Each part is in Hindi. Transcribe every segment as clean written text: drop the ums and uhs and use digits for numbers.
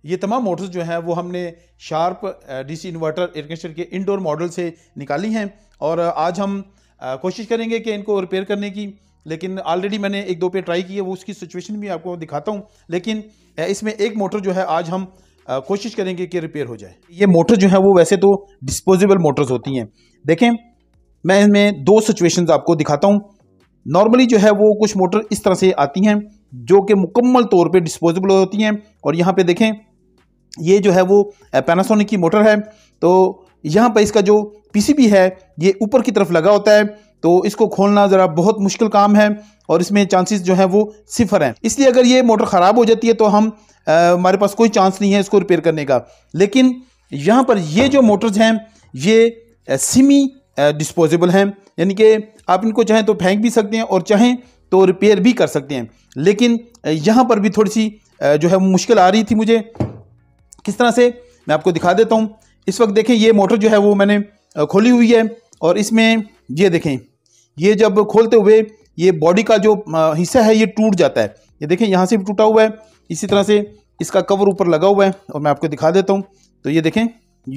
ये तमाम मोटर्स जो हैं वो हमने Sharp DC inverter air conditioner के इंडोर मॉडल से निकाली हैं और आज हम कोशिश करेंगे कि इनको रिपेयर करने की। लेकिन ऑलरेडी मैंने एक दो पे ट्राई की है, वो उसकी सिचुएशन भी आपको दिखाता हूँ। लेकिन इसमें एक मोटर जो है आज हम कोशिश करेंगे कि रिपेयर हो जाए। ये मोटर जो है वो वैसे तो डिस्पोजेबल मोटर्स होती हैं। देखें, मैं इनमें दो सिचुएशंस आपको दिखाता हूँ। नॉर्मली जो है वो कुछ मोटर इस तरह से आती हैं जो कि मुकम्मल तौर पे डिस्पोजेबल होती हैं। और यहाँ पे देखें, ये जो है वो पैनासोनिक की मोटर है। तो यहाँ पे इसका जो पीसीबी है ये ऊपर की तरफ लगा होता है, तो इसको खोलना ज़रा बहुत मुश्किल काम है और इसमें चांसेस जो है वो सिफर हैं। इसलिए अगर ये मोटर ख़राब हो जाती है तो हम हमारे पास कोई चांस नहीं है इसको रिपेयर करने का। लेकिन यहाँ पर ये जो मोटर्स हैं ये सेमी डिस्पोजेबल हैं, यानी कि आप इनको चाहें तो फेंक भी सकते हैं और चाहें तो रिपेयर भी कर सकते हैं। लेकिन यहाँ पर भी थोड़ी सी जो है मुश्किल आ रही थी मुझे। किस तरह से, मैं आपको दिखा देता हूँ। इस वक्त देखें, ये मोटर जो है वो मैंने खोली हुई है और इसमें ये देखें, ये जब खोलते हुए ये बॉडी का जो हिस्सा है ये टूट जाता है। ये देखें, यहाँ से भी टूटा हुआ है, इसी तरह से इसका कवर ऊपर लगा हुआ है और मैं आपको दिखा देता हूँ। तो ये देखें,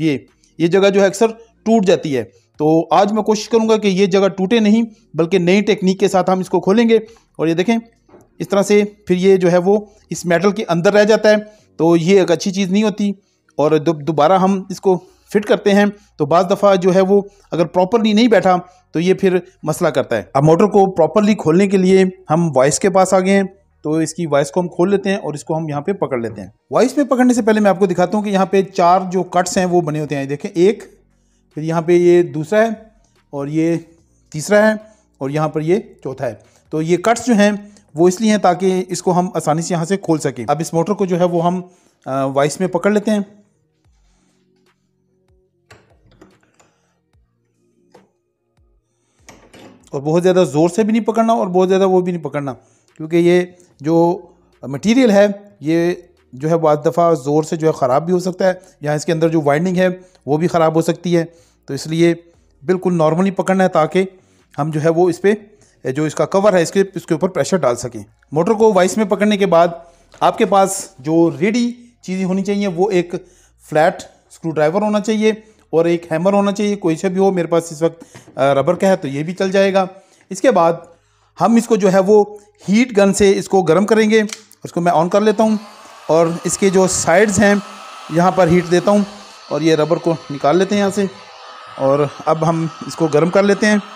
ये जगह जो है अक्सर टूट जाती है। तो आज मैं कोशिश करूँगा कि ये जगह टूटे नहीं, बल्कि नई टेक्निक के साथ हम इसको खोलेंगे। और ये देखें, इस तरह से फिर ये जो है वो इस मेटल के अंदर रह जाता है, तो ये एक अच्छी चीज़ नहीं होती। और दोबारा हम इसको फिट करते हैं तो बाज़ दफ़ा जो है वो अगर प्रॉपरली नहीं बैठा तो ये फिर मसला करता है। अब मोटर को प्रॉपरली खोलने के लिए हम वॉइस के पास आ गए हैं, तो इसकी वॉइस को हम खोल लेते हैं और इसको हम यहाँ पे पकड़ लेते हैं। वॉइस में पकड़ने से पहले मैं आपको दिखाता हूँ कि यहाँ पे 4 जो कट्स हैं वो बने होते हैं। देखें, एक, फिर यहाँ पे ये दूसरा है और ये तीसरा है और यहाँ पर ये चौथा है। तो ये कट्स जो हैं वो इसलिए हैं ताकि इसको हम आसानी से यहाँ से खोल सकें। अब इस मोटर को जो है वो हम वॉइस में पकड़ लेते हैं। और बहुत ज़्यादा ज़ोर से भी नहीं पकड़ना और बहुत ज़्यादा वो भी नहीं पकड़ना, क्योंकि ये जो मटेरियल है ये जो है बहुत दफ़ा ज़ोर से जो है ख़राब भी हो सकता है, या इसके अंदर जो वाइंडिंग है वो भी ख़राब हो सकती है। तो इसलिए बिल्कुल नॉर्मली पकड़ना है ताकि हम जो है वो इस पर जो इसका कवर है इसके ऊपर प्रेशर डाल सकें। मोटर को वॉइस में पकड़ने के बाद आपके पास जो रेडी चीज़ें होनी चाहिए वो एक फ्लैट स्क्रू ड्राइवर होना चाहिए और एक हैमर होना चाहिए, कोई से भी हो। मेरे पास इस वक्त रबर का है तो ये भी चल जाएगा। इसके बाद हम इसको जो है वो हीट गन से इसको गर्म करेंगे। उसको मैं ऑन कर लेता हूँ और इसके जो साइड्स हैं यहाँ पर हीट देता हूँ और ये रबर को निकाल लेते हैं यहाँ से। और अब हम इसको गर्म कर लेते हैं,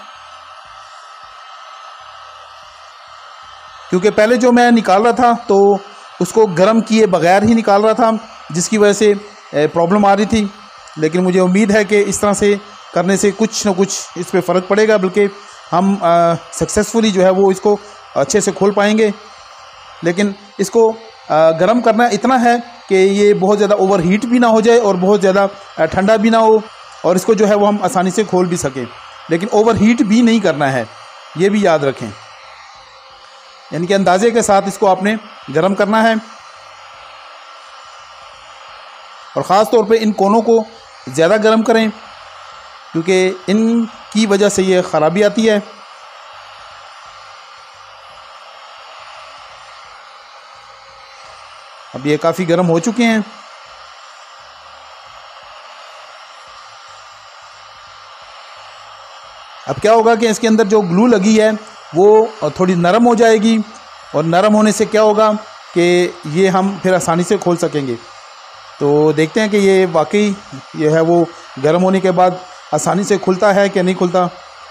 क्योंकि पहले जो मैं निकाल रहा था तो उसको गर्म किए बगैर ही निकाल रहा था, जिसकी वजह से प्रॉब्लम आ रही थी। लेकिन मुझे उम्मीद है कि इस तरह से करने से कुछ ना कुछ इस पर फ़र्क पड़ेगा, बल्कि हम सक्सेसफुली जो है वो इसको अच्छे से खोल पाएंगे। लेकिन इसको गर्म करना इतना है कि ये बहुत ज़्यादा ओवर हीट भी ना हो जाए और बहुत ज़्यादा ठंडा भी ना हो, और इसको जो है वो हम आसानी से खोल भी सकें। लेकिन ओवर हीट भी नहीं करना है, ये भी याद रखें। यानी कि अंदाजे के साथ इसको आपने गर्म करना है और ख़ास तौर पे इन कोनों को ज़्यादा गर्म करें, क्योंकि इनकी वजह से ये ख़राबी आती है। अब ये काफ़ी गर्म हो चुके हैं। अब क्या होगा कि इसके अंदर जो ग्लू लगी है वो थोड़ी नरम हो जाएगी, और नरम होने से क्या होगा कि ये हम फिर आसानी से खोल सकेंगे। तो देखते हैं कि ये वाकई ये है वो गर्म होने के बाद आसानी से खुलता है कि नहीं खुलता।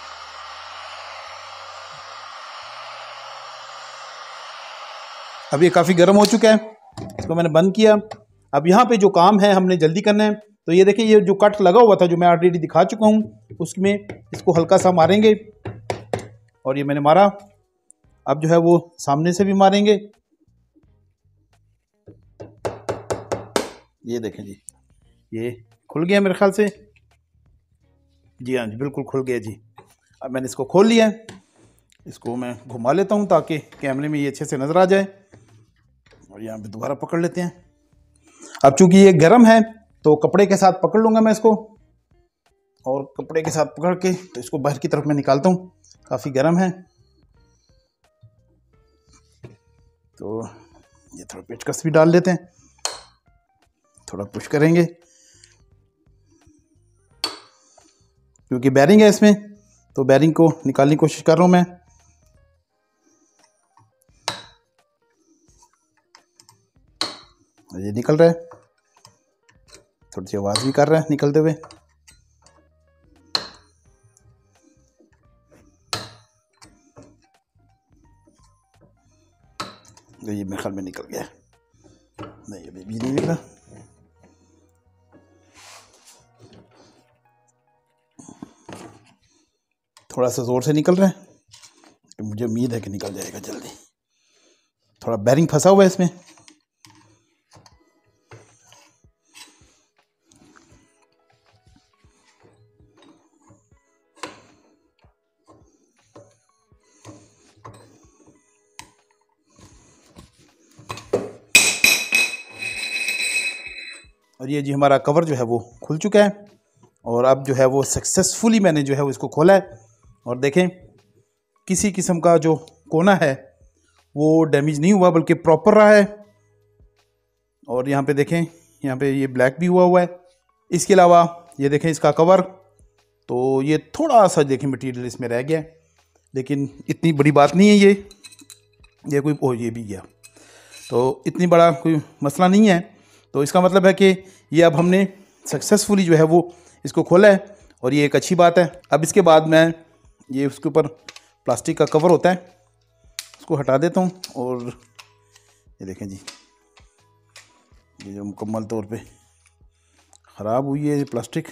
अब ये काफ़ी गर्म हो चुका है, इसको मैंने बंद किया। अब यहाँ पे जो काम है हमने जल्दी करना है। तो ये देखिए, ये जो कट लगा हुआ था जो मैं ऑलरेडी दिखा चुका हूँ, उसमें इसको हल्का सा मारेंगे और ये मैंने मारा। अब जो है वो सामने से भी मारेंगे। ये देखें जी, ये खुल गया मेरे ख्याल से। जी हाँ जी, बिल्कुल खुल गया जी। अब मैंने इसको खोल लिया है। इसको मैं घुमा लेता हूँ ताकि कैमरे में ये अच्छे से नज़र आ जाए। और यहाँ पे दोबारा पकड़ लेते हैं। अब चूंकि ये गर्म है तो कपड़े के साथ पकड़ लूँगा मैं इसको, और कपड़े के साथ पकड़ के तो इसको बाहर की तरफ मैं निकालता हूँ। काफ़ी गर्म है तो ये थोड़ा पेचकस भी डाल लेते हैं। थोड़ा पुश करेंगे क्योंकि बैरिंग है इसमें, तो बैरिंग को निकालने की कोशिश कर रहा हूँ मैं। ये निकल रहा है, थोड़ी सी आवाज़ भी कर रहा है निकलते हुए। तो ये मेरे ख्याल में निकल गया, नहीं अभी भी नहीं निकला। थोड़ा सा ज़ोर से निकल रहा है, तो मुझे उम्मीद है कि निकल जाएगा जल्दी। थोड़ा बैरिंग फंसा हुआ है इसमें। और ये जी हमारा कवर जो है वो खुल चुका है, और अब जो है वो सक्सेसफुली मैंने जो है वो इसको खोला है। और देखें किसी किस्म का जो कोना है वो डैमेज नहीं हुआ, बल्कि प्रॉपर रहा है। और यहाँ पे देखें, यहाँ पे ये ब्लैक भी हुआ है। इसके अलावा ये देखें इसका कवर, तो ये थोड़ा सा देखें मटेरियल इसमें रह गया, लेकिन इतनी बड़ी बात नहीं है। ये कोई ये भी गया, तो इतनी बड़ा कोई मसला नहीं है। तो इसका मतलब है कि ये अब हमने सक्सेसफुली जो है वो इसको खोला है, और ये एक अच्छी बात है। अब इसके बाद मैं ये उसके ऊपर प्लास्टिक का कवर होता है उसको हटा देता हूँ। और ये देखें जी, ये जो मुकम्मल तौर पे ख़राब हुई है ये प्लास्टिक,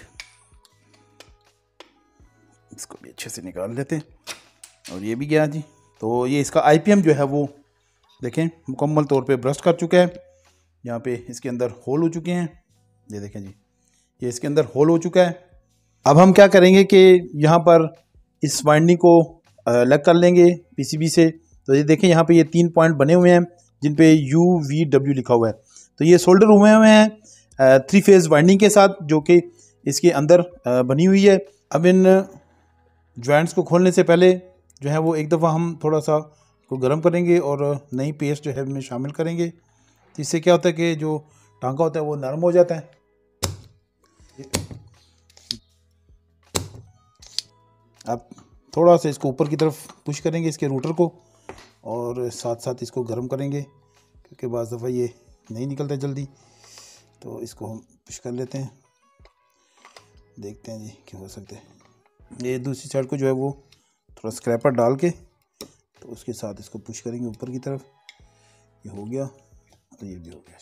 इसको भी अच्छे से निकाल लेते हैं। और ये भी गया जी। तो ये इसका IPM जो है वो देखें मुकम्मल तौर पे ब्रस्ट कर चुका है। यहाँ पे इसके अंदर होल हो चुके हैं, ये देखें जी, ये इसके अंदर होल हो चुका है। अब हम क्या करेंगे कि यहाँ पर इस वाइंडिंग को अलग कर लेंगे PCB से। तो ये देखें यहाँ पे ये 3 पॉइंट बने हुए हैं जिन पे UVW लिखा हुआ है। तो ये सोल्डर हुए हैं 3 फेज़ वाइंडिंग के साथ, जो कि इसके अंदर बनी हुई है। अब इन जॉइंट्स को खोलने से पहले जो है वो एक दफ़ा हम थोड़ा सा को गर्म करेंगे और नई पेस्ट जो है में शामिल करेंगे। तो इससे क्या होता है कि जो टांका होता है वो नरम हो जाता है। अब थोड़ा सा इसको ऊपर की तरफ पुश करेंगे इसके रूटर को, और साथ साथ इसको गर्म करेंगे क्योंकि बाज़ दफ़ा ये नहीं निकलता जल्दी। तो इसको हम पुश कर लेते हैं, देखते हैं जी क्या हो सकता है। ये दूसरी साइड को जो है वो थोड़ा स्क्रैपर डाल के तो उसके साथ इसको पुश करेंगे ऊपर की तरफ। ये हो गया, तो ये भी हो गया।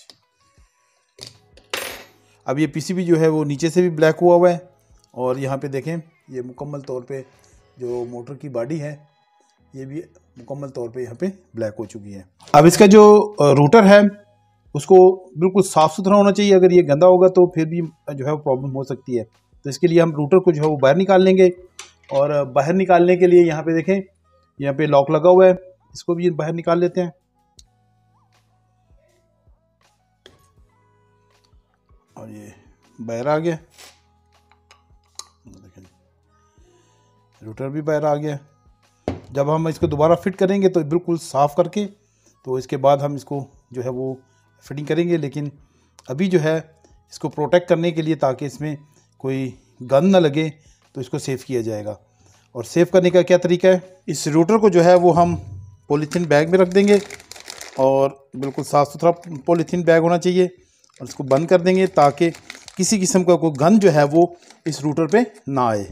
अब ये PCB जो है वो नीचे से भी ब्लैक हुआ है, और यहाँ पे देखें ये मुकम्मल तौर पे जो मोटर की बॉडी है ये भी मुकम्मल तौर पे यहाँ पे ब्लैक हो चुकी है। अब इसका जो रूटर है उसको बिल्कुल साफ़ सुथरा होना चाहिए। अगर ये गंदा होगा तो फिर भी जो है प्रॉब्लम हो सकती है। तो इसके लिए हम रूटर को जो है वो बाहर निकाल लेंगे, और बाहर निकालने के लिए यहाँ पे देखें यहाँ पे लॉक लगा हुआ है, इसको भी बाहर निकाल लेते हैं। और ये बाहर आ गया, देखें रूटर भी बाहर आ गया। जब हम इसको दोबारा फिट करेंगे तो बिल्कुल साफ़ करके तो इसके बाद हम इसको जो है वो फिटिंग करेंगे। लेकिन अभी जो है इसको प्रोटेक्ट करने के लिए, ताकि इसमें कोई गंद ना लगे, तो इसको सेफ़ किया जाएगा। और सेफ़ करने का क्या तरीका है, इस रूटर को जो है वो हम पॉलीथीन बैग में रख देंगे, और बिल्कुल साफ़ सुथरा पॉलीथीन बैग होना चाहिए, और इसको बंद कर देंगे ताकि किसी किस्म का कोई गंद जो है वो इस रूटर पे ना आए।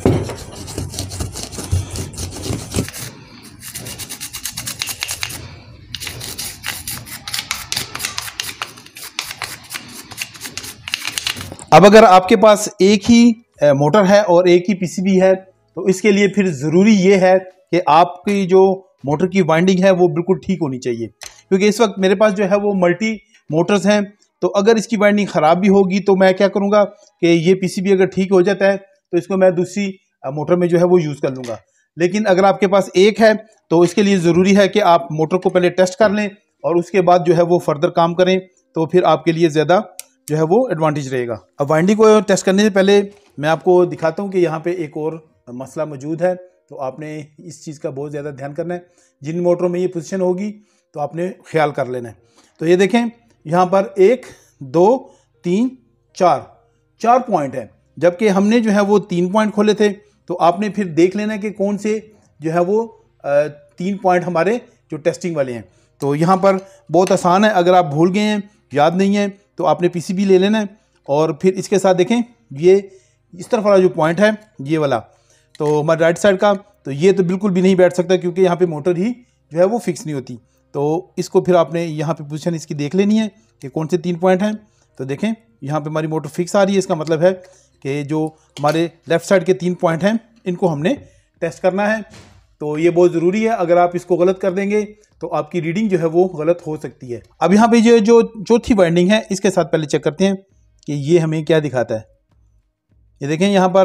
अब अगर आपके पास एक ही मोटर है और एक ही PCB है, तो इसके लिए फिर ज़रूरी ये है कि आपकी जो मोटर की वाइंडिंग है वो बिल्कुल ठीक होनी चाहिए। क्योंकि इस वक्त मेरे पास जो है वो मल्टी मोटर्स हैं, तो अगर इसकी वाइंडिंग ख़राब भी होगी तो मैं क्या करूँगा कि ये PCB अगर ठीक हो जाता है तो इसको मैं दूसरी मोटर में जो है वो यूज़ कर लूँगा। लेकिन अगर आपके पास एक है तो इसके लिए ज़रूरी है कि आप मोटर को पहले टेस्ट कर लें और उसके बाद जो है वो फर्दर काम करें, तो फिर आपके लिए ज़्यादा जो है वो एडवांटेज रहेगा। अब वाइंडिंग को टेस्ट करने से पहले मैं आपको दिखाता हूँ कि यहाँ पे एक और मसला मौजूद है, तो आपने इस चीज़ का बहुत ज़्यादा ध्यान करना है। जिन मोटरों में ये पोजीशन होगी तो आपने ख्याल कर लेना है। तो ये देखें यहाँ पर 1, 2, 3, 4 पॉइंट है, जबकि हमने जो है वो 3 पॉइंट खोले थे। तो आपने फिर देख लेना कि कौन से जो है वो 3 पॉइंट हमारे जो टेस्टिंग वाले हैं। तो यहाँ पर बहुत आसान है, अगर आप भूल गए हैं, याद नहीं है, तो आपने पीसीबी ले लेना है और फिर इसके साथ देखें ये इस तरफ वाला जो पॉइंट है ये वाला, तो हमारे राइट साइड का, तो ये तो बिल्कुल भी नहीं बैठ सकता क्योंकि यहाँ पे मोटर ही जो है वो फिक्स नहीं होती। तो इसको फिर आपने यहाँ पे पोजीशन इसकी देख लेनी है कि कौन से 3 पॉइंट हैं। तो देखें यहाँ पे हमारी मोटर फिक्स आ रही है, इसका मतलब है कि जो हमारे लेफ़्ट साइड के 3 पॉइंट हैं इनको हमने टेस्ट करना है। तो ये बहुत ज़रूरी है, अगर आप इसको गलत कर देंगे तो आपकी रीडिंग जो है वो गलत हो सकती है। अब यहाँ पे जो चौथी वाइंडिंग है इसके साथ पहले चेक करते हैं कि ये हमें क्या दिखाता है। ये देखें यहाँ पर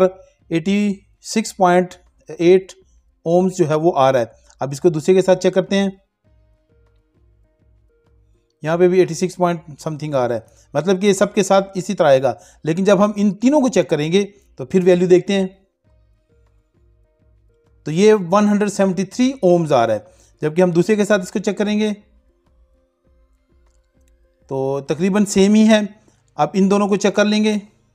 86.8 ओम्स जो है वो आ रहा है। अब इसको दूसरे के साथ चेक करते हैं, यहाँ पे भी 86 पॉइंट समथिंग आ रहा है, मतलब कि सबके साथ इसी तरह आएगा। लेकिन जब हम इन तीनों को चेक करेंगे तो फिर वैल्यू देखते हैं, तो ये 173 ओम्स आ रहा है। जबकि हम दूसरे के साथ इसको चेक करेंगे तो तकरीबन सेम ही है। अब इन दोनों को चेक कर लेंगे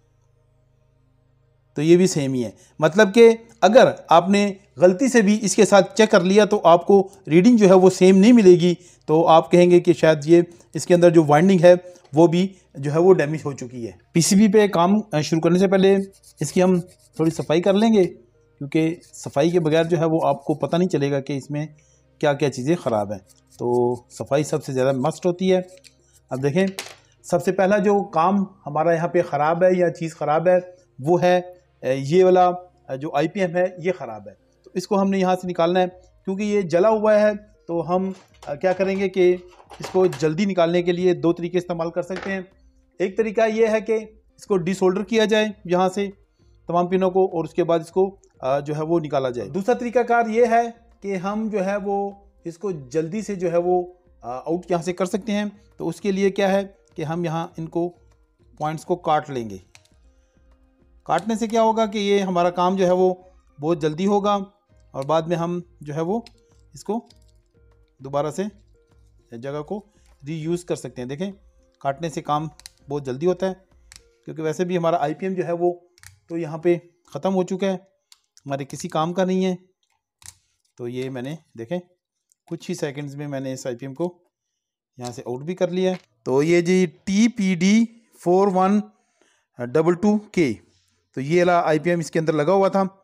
तो ये भी सेम ही है, मतलब कि अगर आपने गलती से भी इसके साथ चेक कर लिया तो आपको रीडिंग जो है वो सेम नहीं मिलेगी। तो आप कहेंगे कि शायद ये इसके अंदर जो वाइंडिंग है वो भी जो है वो डैमेज हो चुकी है। पीसीबी पे काम शुरू करने से पहले इसकी हम थोड़ी सफाई कर लेंगे, क्योंकि सफाई के बगैर जो है वो आपको पता नहीं चलेगा कि इसमें क्या क्या चीज़ें ख़राब हैं। तो सफाई सबसे ज़्यादा मस्ट होती है। अब देखें, सबसे पहला जो काम हमारा यहाँ पे ख़राब है या चीज़ ख़राब है वो है ये वाला जो आईपीएम है ये ख़राब है। तो इसको हमने यहाँ से निकालना है, क्योंकि ये जला हुआ है। तो हम क्या करेंगे कि इसको जल्दी निकालने के लिए 2 तरीके इस्तेमाल कर सकते हैं। एक तरीका ये है कि इसको डिसोल्डर किया जाए यहाँ से तमाम पिनों को, और उसके बाद इसको जो है वो निकाला जाए। दूसरा तरीकाकार ये है कि हम जो है वो इसको जल्दी से जो है वो आउट यहाँ से कर सकते हैं। तो उसके लिए क्या है कि हम यहाँ इनको पॉइंट्स को काट लेंगे। काटने से क्या होगा कि ये हमारा काम जो है वो बहुत जल्दी होगा, और बाद में हम जो है वो इसको दोबारा से जगह को रीयूज़ कर सकते हैं। देखें, काटने से काम बहुत जल्दी होता है, क्योंकि वैसे भी हमारा आईपीएम जो है वो तो यहाँ पे ख़त्म हो चुका है, हमारे किसी काम का नहीं है। तो ये मैंने देखें कुछ ही सेकंड्स में मैंने इस आईपीएम को यहाँ से आउट भी कर लिया है। तो ये जी TPD4122K, तो ये वाला आईपीएम इसके अंदर लगा हुआ था।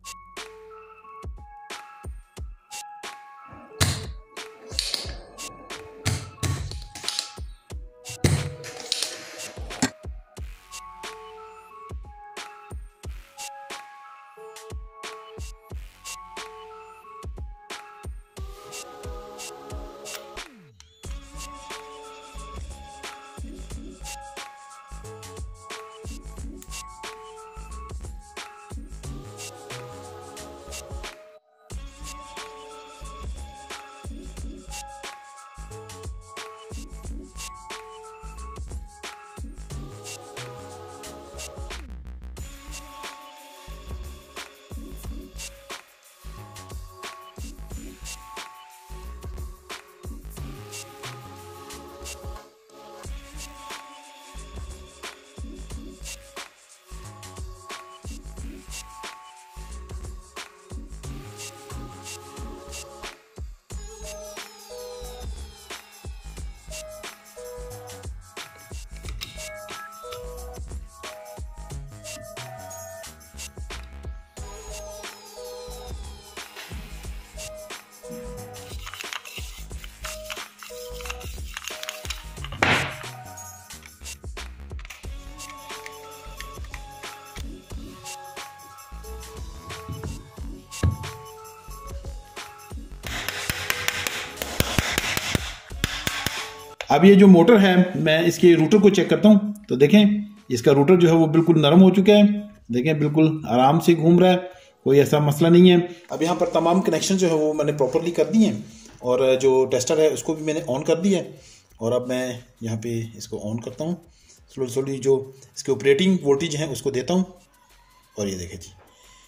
अब ये जो मोटर है, मैं इसके रूटर को चेक करता हूँ। तो देखें, इसका रूटर जो है वो बिल्कुल नरम हो चुका है। देखें, बिल्कुल आराम से घूम रहा है, कोई ऐसा मसला नहीं है। अब यहाँ पर तमाम कनेक्शन जो है वो मैंने प्रॉपरली कर दिए हैं, और जो टेस्टर है उसको भी मैंने ऑन कर दिया है। और अब मैं यहाँ पे इसको ऑन करता हूँ, स्लोली जो इसके ऑपरेटिंग वोल्टेज है उसको देता हूँ। और ये देखें जी,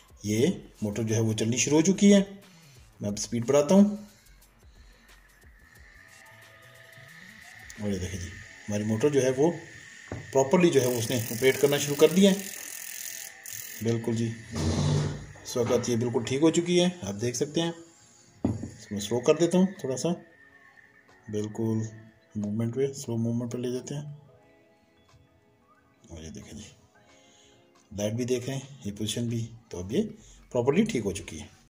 ये मोटर जो है वो चलनी शुरू हो चुकी है। मैं अब स्पीड बढ़ाता हूँ, और ये देखें जी, हमारी मोटर जो है वो प्रॉपरली जो है वो उसने ऑपरेट करना शुरू कर दिया है। बिल्कुल जी, इस वक्त ये बिल्कुल ठीक हो चुकी है, आप देख सकते हैं। इसको मैं स्लो कर देता हूँ थोड़ा सा, बिल्कुल मूवमेंट पे, स्लो मूवमेंट पे ले जाते हैं। और ये देखें जी, लाइट भी देख रहे हैं, ये पोजीशन भी, तो अब ये प्रॉपरली ठीक हो चुकी है।